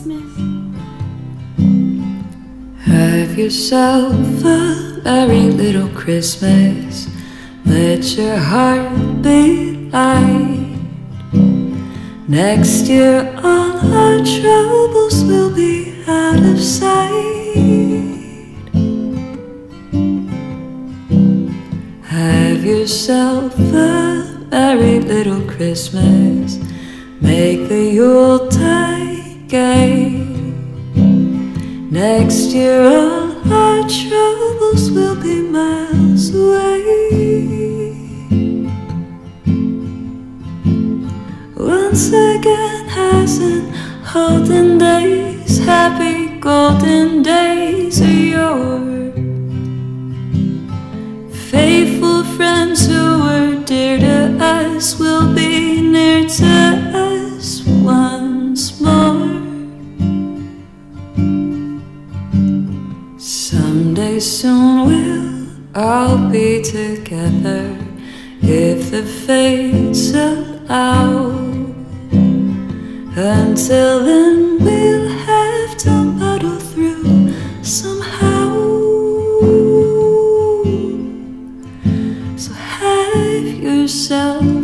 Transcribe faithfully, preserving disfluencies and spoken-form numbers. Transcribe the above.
Christmas. Have yourself a merry little Christmas. Let your heart be light. Next year all our troubles will be out of sight. Have yourself a merry little Christmas. Make the Yuletide gay. Next year all our troubles will be miles away. Once again, as in olden days, happy golden days are yours. Faithful friends who were dear to us will be near to us once more. Someday soon we'll all be together, if the fates allow. Until then we'll have to muddle through somehow. So have yourself